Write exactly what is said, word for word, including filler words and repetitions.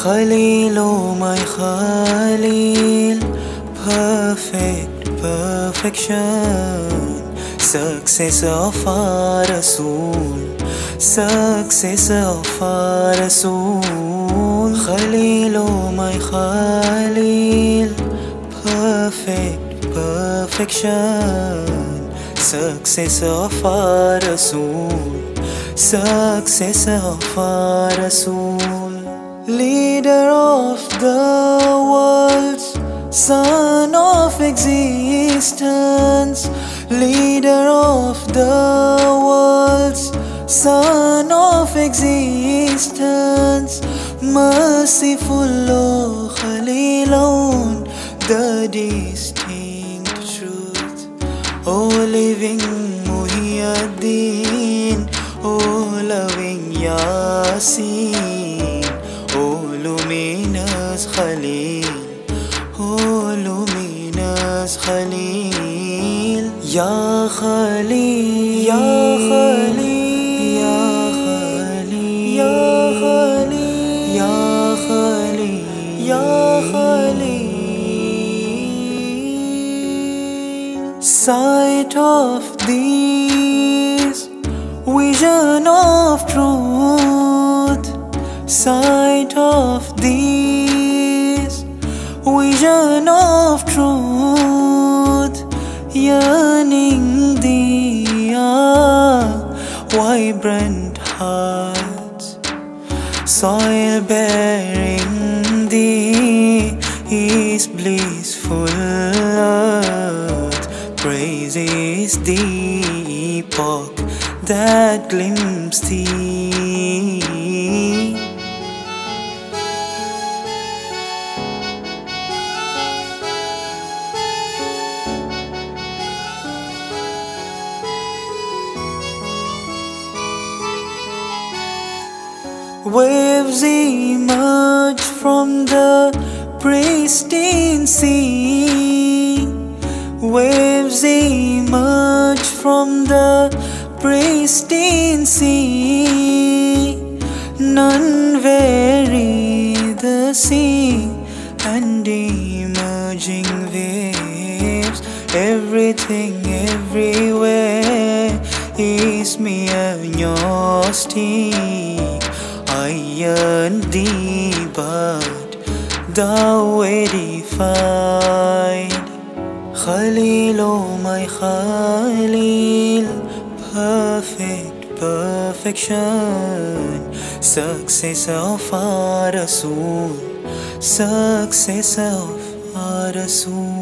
Khaleel, oh my Khaleel, perfect perfection, success of our Rasool, success of our Rasool. Khaleel, oh my Khaleel, perfect perfection, success of our Rasool, success of our Rasool. Leader of the world's son of existence, leader of the world's son of existence, merciful, oh Khaleel, own the distinct truth, oh living Muhieddeen, oh loving Yasin, oh luminous Khaleel, oh luminous Khaleel. Ya Khaleel, Ya Khaleel, Ya Khaleel, Ya Khaleel, Ya Khaleel, Ya Khaleel. Sight of these, vision of truth, sight of these, vision of truth, yearning diya, vibrant hearts, soil bearing thee is blissful earth, praises the epoch that glimpsed thee. Waves emerge from the pristine sea, waves emerge from the pristine sea, none vary the sea and emerging waves, everything everywhere is mere gnostic. Iron thee, but thou edified. Khaleel, oh my Khaleel, perfect perfection, success of our Rasool, success of our Rasool.